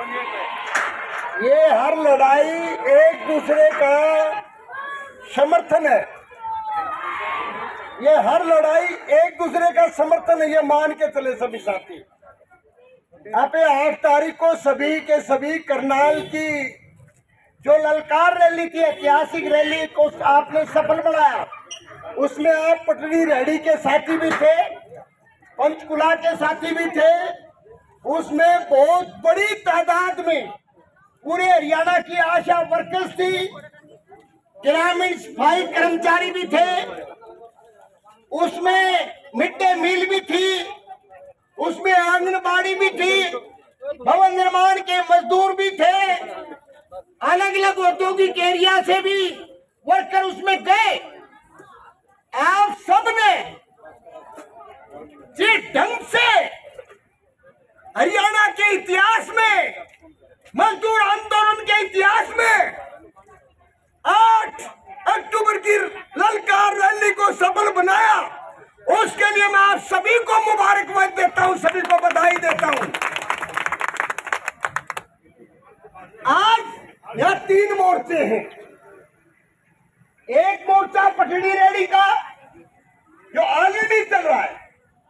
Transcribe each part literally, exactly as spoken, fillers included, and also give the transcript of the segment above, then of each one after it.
ये हर लड़ाई एक दूसरे का समर्थन है। ये हर लड़ाई एक दूसरे का समर्थन है, ये मान के चले सभी साथी। आप आठ तारीख को सभी के सभी करनाल की जो ललकार रैली थी, ऐतिहासिक रैली को आपने सफल बनाया। उसमें आप पटनी रेहड़ी के साथी भी थे, पंचकुला के साथी भी थे। उसमें बहुत बड़ी तादाद में पूरे हरियाणा की आशा वर्कर्स थी, ग्रामीण सफाई कर्मचारी भी थे, उसमें मिड डे मील भी थी, उसमें आंगनबाड़ी भी थी, भवन निर्माण के मजदूर भी थे, अलग अलग औद्योगिक एरिया से भी वर्कर उसमें गए। आप सबने जिस ढंग से हरियाणा के इतिहास में, मजदूर आंदोलन के इतिहास में आठ अक्टूबर की ललकार रैली को सफल बनाया, उसके लिए मैं आप सभी को मुबारकबाद देता हूं, सभी को बधाई देता हूं। आज यह तीन मोर्चे हैं। एक मोर्चा पटनी रेहड़ी का जो ऑलरेडी चल रहा है,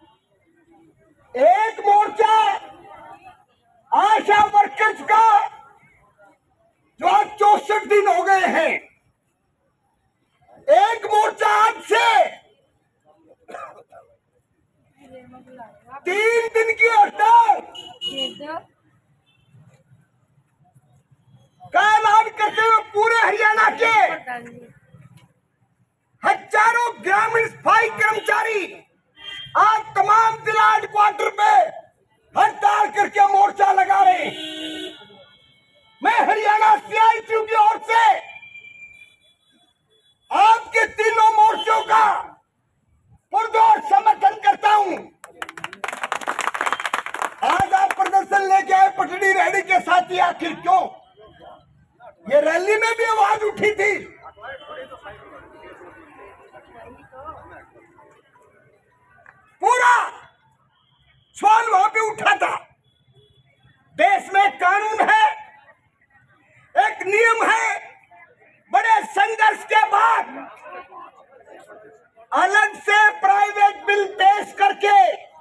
एक मोर्चा आशा वर्कर्स का जो आज चौसठ दिन हो गए हैं, एक मोर्चा आज से तीन दिन की हड़ताल का ऐलान करते हुए पूरे हरियाणा के हजारों ग्रामीण सफाई कर्मचारी आज तमाम जिला हेडक्वार्टर पे हड़ताल करके मोर्चा लगा रहे हैं। मैं हरियाणा सीआईटीयू की ओर से आपके तीनों मोर्चों का पुरजोर समर्थन करता हूं। आज आप प्रदर्शन लेके आए पटनी रेहड़ी के साथ ही, आखिर क्यों? ये रैली में भी आवाज उठी थी, पूरा सवाल वहां पे उठा था। देश में कानून है, एक नियम है। बड़े संघर्ष के बाद अलग से प्राइवेट बिल पेश करके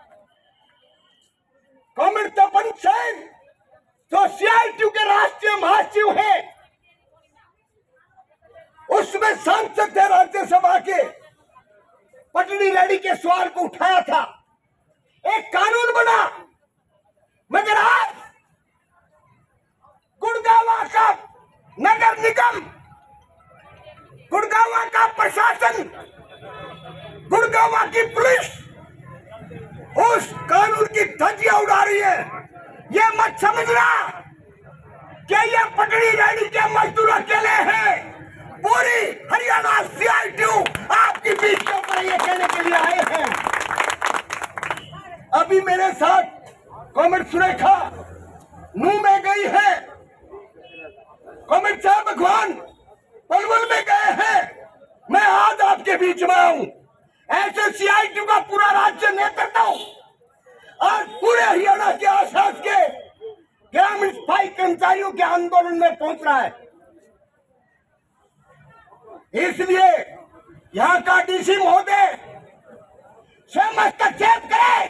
कॉमरेड तपन सेन जो सीआईटीयू के राष्ट्रीय महासचिव हैं, उसमें सांसद थे राज्यसभा के, पटनी रेहड़ी के सवाल को उठाया था, एक कानून बना। मगर आज गुड़गांव का नगर निगम, गुड़गांव का प्रशासन, गुड़गांव की पुलिस उस कानून की धज्जियां उड़ा रही है। ये मत समझना कि ये पटनी रेहड़ी के मजदूर अकेले हैं। पूरी हरियाणा सीआईटीयू आपकी बीच के ऊपर ये कहने के लिए आए हैं। अभी मेरे साथ कॉमरेड सुरेखा नूह में गई है, कॉमरेड साहब भगवान पलवल में गए हैं। मैं आज आपके बीच में आऊं, ऐसे सीआईटीयू का पूरा राज्य नेतृत्व और पूरे हरियाणा के आसपास के ग्रामीण सफाई कर्मचारियों के आंदोलन में पहुंच रहा है। इसलिए यहां का डीसी महोदय स्वयं हस्तक्षेप करे,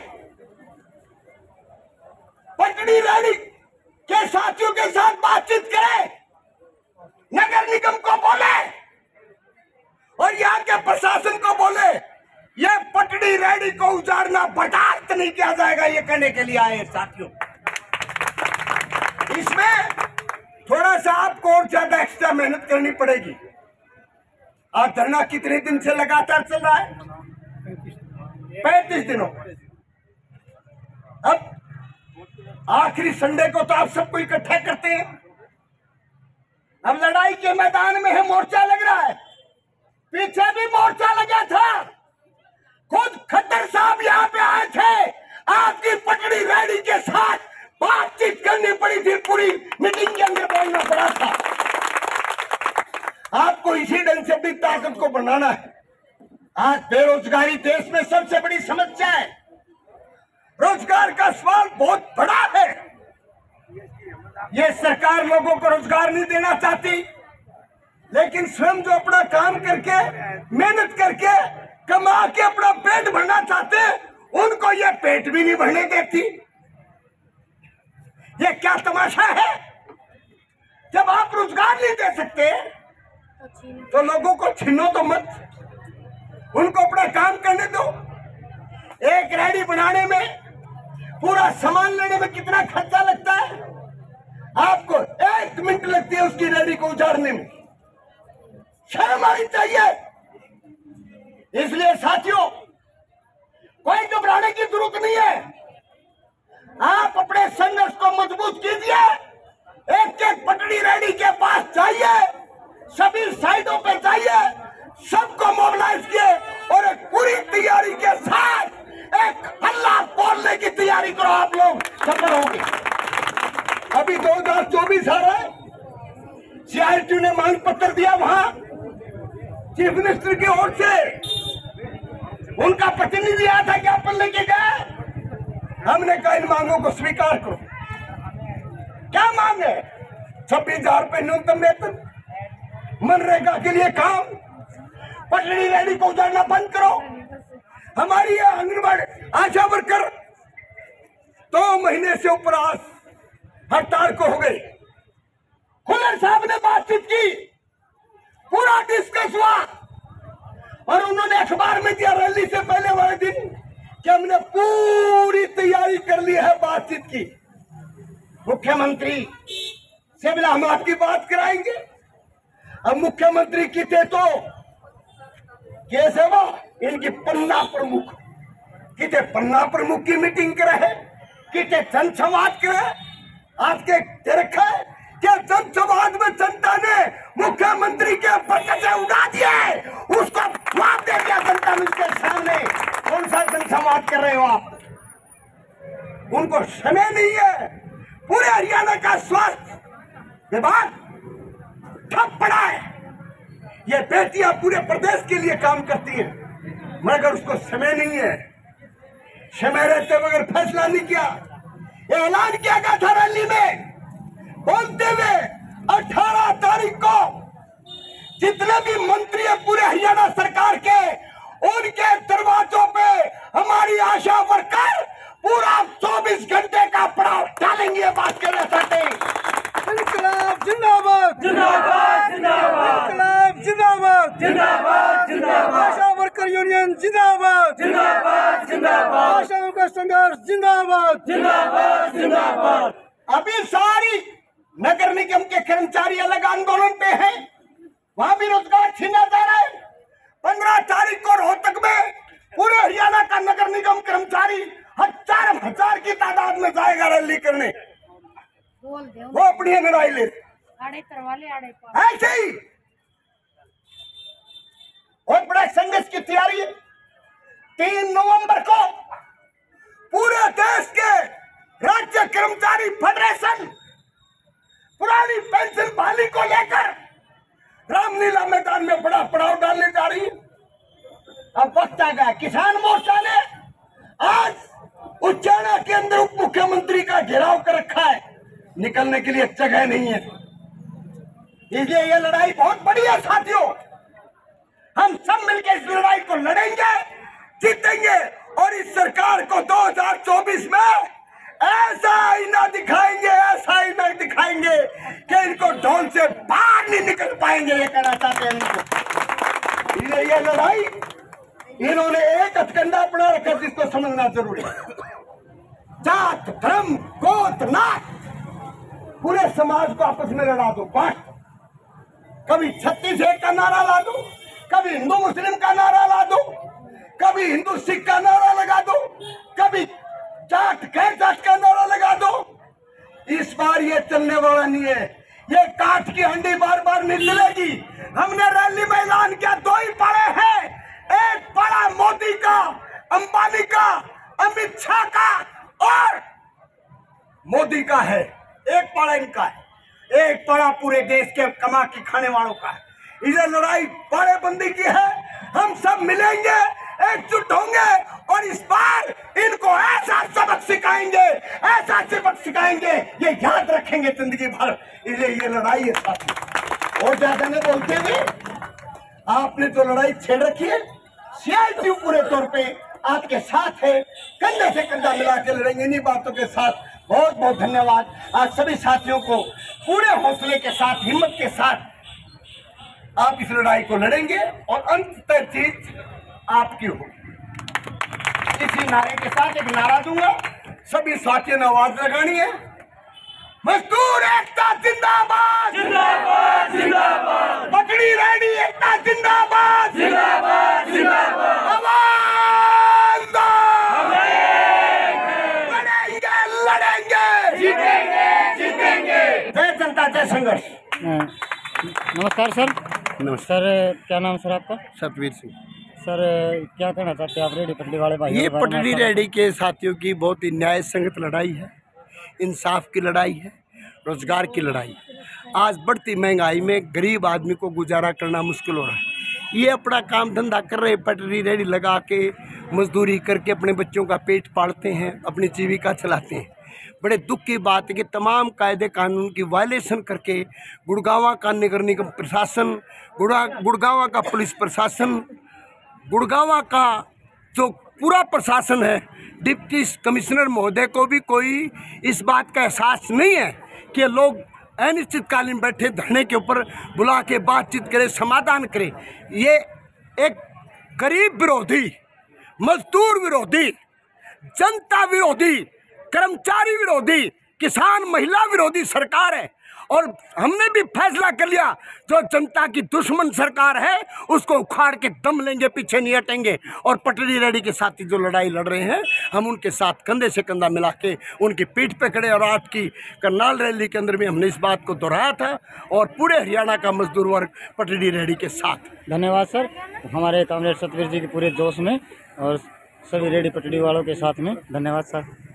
पटनी रेहड़ी के साथियों के साथ बातचीत करे, नगर निगम को बोले और यहाँ के प्रशासन को बोले ये पटनी रेहड़ी को उजाड़ना बर्दाश्त नहीं किया जाएगा। ये कहने के लिए आए साथियों। इसमें थोड़ा सा आपको और ज्यादा एक्स्ट्रा मेहनत करनी पड़ेगी। आज धरना कितने दिन से लगातार चल रहा है? पैंतीस दिनों। अब आखिरी संडे को तो आप सबको इकट्ठा करते हैं। अब लड़ाई के मैदान में है, मोर्चा लग रहा है। पीछे भी मोर्चा लगा था, खुद खट्टर साहब यहाँ पे आए थे, आपकी पटनी रेहड़ी के साथ बातचीत करनी पड़ी थी, पूरी मीटिंग के अंदर बोलना पड़ा था। आपको इसी ढंग से अपनी ताकत को बनाना है। आज बेरोजगारी देश में सबसे बड़ी समस्या है। रोजगार का सवाल बहुत बड़ा है। ये सरकार लोगों को रोजगार नहीं देना चाहती, लेकिन स्वयं जो अपना काम करके मेहनत करके कमा के अपना पेट भरना चाहते, उनको ये पेट भी नहीं भरने देती। ये क्या तमाशा है? जब आप रोजगार नहीं दे सकते तो लोगों को छीनो तो मत, उनको अपना काम करने दो। एक रेहड़ी बनाने में, पूरा सामान लेने में कितना खर्चा लगता है? आपको एक मिनट लगती है उसकी रेहड़ी को उजाड़ने में। शर्म आनी चाहिए। इसलिए साथियों, कोई घबराने की जरूरत नहीं है। आप अपने संघर्ष को मजबूत कीजिए, एक एक पटरी रेहड़ी के पास जाइए, सभी साइडों पे जाइए, सबको मोबिलाइज किए और एक पूरी तैयारी के साथ एक हल्ला बोलने की तैयारी करो। आप लोग सफल होंगे। अभी दो हजार चौबीस आ रहा है, सीआईटी ने मांग पत्र दिया, वहां चीफ मिनिस्टर की ओर से उनका प्रतिनिधि आया था, ज्ञापन लेके गए। हमने कहा इन मांगों को स्वीकार करो। क्या मांग है? छब्बीस हजार रुपये न्यूनतम वेतन, मनरेगा के लिए काम, पटरी रेहड़ी को उजाड़ना बंद करो। हमारी आंगनबाड़ी आशा वर्कर दो महीने से उपरास हड़ताल को हो गई। खुल्लर साहब ने बातचीत की, पूरा डिस्कस हुआ और उन्होंने अखबार में दिया रैली से पहले वाले दिन कि हमने पूरी तैयारी कर ली है बातचीत की। मुख्यमंत्री से भी हम आपकी बात कराएंगे। अब मुख्यमंत्री की थे तो कैसे वो इनकी पन्ना प्रमुख किते पन्ना प्रमुख की मीटिंग करे, किते जनसंवाद करे। आज के रखा है क्या जनसंवाद में जनता ने मुख्यमंत्री के बरकते उड़ा दिए, उसको जवाब दे दिया जनता ने उसके सामने। कौन सा जनसंवाद कर रहे हो आप? उनको समय नहीं है। पूरे हरियाणा का स्वास्थ्य विभाग ठप पड़ा है। ये बेटियां पूरे प्रदेश के लिए काम करती हैं, मगर उसको समय नहीं है। समय रहते बगैर फैसला नहीं किया। ऐलान किया गया था रैली में, बोलते हुए अठारह तारीख को जितने भी मंत्री हैं पूरे हरियाणा सरकार के, उनके दरवाजों पे हमारी आशा वर्कर पूरा चौबीस घंटे का पड़ाव डालेंगे। बात करना चाहते हैं। इनकलाब जिंदाबाद जिंदाबाद जिंदाबाद, इनकलाब जिंदाबाद जिंदाबाद जिंदाबाद, आशा वर्कर यूनियन जिंदाबाद जिंदाबाद जिंदाबाद, आशा वर्कर संघर्ष जिंदाबाद जिंदाबाद जिंदाबाद। अभी सारी नगर निगम के कर्मचारी अलग आंदोलन पे हैं, वहां भी रोजगार छीना जा रहा है। पंद्रह तारीख को रोहतक में पूरे हरियाणा का नगर निगम कर्मचारी हजार हजार की तादाद में जाएगा रैली करने। वो अपनी लड़ाई ले ऐसे ही बहुत बड़ा संघर्ष की तैयारी है। तीन नवंबर को पूरे देश के राज्य कर्मचारी फेडरेशन पुरानी पेंशन बहाली को लेकर रामलीला मैदान में बड़ा पड़ाव डालने जा रही है। अब वक्त आ गया। किसान मोर्चा ने आज उज्जैना के अंदर उप मुख्यमंत्री का घेराव कर रखा है, निकलने के लिए जगह नहीं है। इसलिए ये लड़ाई बहुत बड़ी है साथियों। हम सब मिलकर इस लड़ाई को लड़ेंगे, जीतेंगे और इस सरकार को दो हजार चौबीस में ऐसा ही ना दिखाएंगे, ऐसा ही ना दिखाएंगे कि इनको ढोल से बाहर नहीं निकल पाएंगे। ये कहना चाहते हैं इनको। ये, ये लड़ाई इन्होंने एक हथकंडा अपना रखा जिसको समझना जरूरी है। जात धर्म गोत्र नाथ पूरे समाज को आपस में लड़ा दो, बांट। कभी छत्तीस एक का नारा ला दो, कभी हिंदू मुस्लिम का नारा ला दो, कभी हिंदू सिख का नारा लगा दो, कभी जाट गैर जाट का नारा लगा दो। इस बार ये चलने वाला नहीं है। ये काठ की हंडी बार बार नहीं चलेगी। हमने रैली में ऐलान किया, दो ही पाड़े हैं, एक पाड़ा मोदी का, अंबानी का, अमित शाह का और मोदी का है, एक पाड़ा इनका है, एक पाड़ा पूरे देश के कमा के खाने वालों का है। इसे लड़ाई पाड़ेबंदी की है। हम सब मिलेंगे, एकजुट होंगे और इस बार इनको ऐसा सबक सिखाएंगे, ऐसा सबक सिखाएंगे, ये याद रखेंगे जिंदगी भर। इसलिए ये लड़ाई है साथी। और ज्यादा नहीं बोलते हुए आपने तो लड़ाई छेड़ रखी है। सीआईटी पूरे तौर पे आपके साथ है, कंधे से कंधा मिला के लड़ेंगे इन्हीं बातों के साथ। बहुत बहुत धन्यवाद आज सभी साथियों को। पूरे हौसले के साथ, हिम्मत के साथ आप इस लड़ाई को लड़ेंगे और अंत तक जीत आपकी होगी। इसी नारे के साथ एक नारा दूंगा, सभी साथियों ने आवाज लगानी है। मजदूर एकता जिंदाबाद, जिंदाबाद जिंदाबाद, पटड़ी रेडी एकता जिंदाबाद, जिंदाबाद जिंदाबाद, आवाज दो। लड़ेंगे लड़ेंगे, जीतेंगे जीतेंगे। जय जनता जय संघर्ष। नमस्कार सर। नमस्कार। सर क्या नाम सर आपका? सतवीर सिंह। सर क्या कहना चाहते हैं आप रेडी पटरी वाले भाई? ये पटड़ी रेडी के साथियों की बहुत ही न्याय संगत लड़ाई है, इंसाफ की लड़ाई है, रोजगार की लड़ाई है। आज बढ़ती महंगाई में गरीब आदमी को गुजारा करना मुश्किल हो रहा है। ये अपना काम धंधा कर रहे, पटरी रेडी लगा के मजदूरी करके अपने बच्चों का पेट पालते हैं, अपनी जीविका चलाते हैं। बड़े दुख की बात है कि तमाम कायदे कानून की वायलेशन करके गुड़गांव का नगर निगम प्रशासन, गुड़ा गुड़गांव का पुलिस प्रशासन, गुड़गांव का जो पूरा प्रशासन है, डिप्टी कमिश्नर महोदय को भी कोई इस बात का एहसास नहीं है कि लोग अनिश्चितकालीन बैठे धरने के ऊपर बुला के बातचीत करें, समाधान करें। ये एक गरीब विरोधी, मजदूर विरोधी, जनता विरोधी, कर्मचारी विरोधी, किसान महिला विरोधी सरकार है। और हमने भी फैसला कर लिया, जो जनता की दुश्मन सरकार है उसको उखाड़ के दम लेंगे, पीछे नहीं हटेंगे। और पटड़ी रेडी के साथी जो लड़ाई लड़ रहे हैं, हम उनके साथ कंधे से कंधा मिला के उनकी पीठ पे खड़े। और आज की करनाल रैली के अंदर भी हमने इस बात को दोहराया था और पूरे हरियाणा का मजदूर वर्ग पटड़ी रेडी के साथ। धन्यवाद सर, हमारे कॉमरेड सतवीर जी के पूरे जोश में और सभी रेडी पटड़ी वालों के साथ में। धन्यवाद सर।